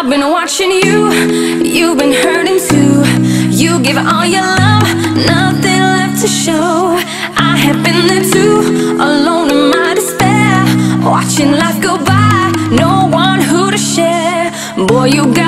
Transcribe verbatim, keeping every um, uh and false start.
I've been watching you, you've been hurting too. You give all your love, nothing left to show. I have been there too, alone in my despair, watching life go by, no one who to share. Boy, you got